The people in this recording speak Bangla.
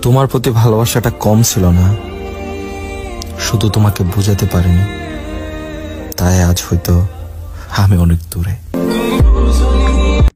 তোমার প্রতি ভালোবাসাটা কম ছিল না, শুধু তোমাকে বুঝাতে পারিনি, তাই আজ হয়তো আমি অনেক দূরে।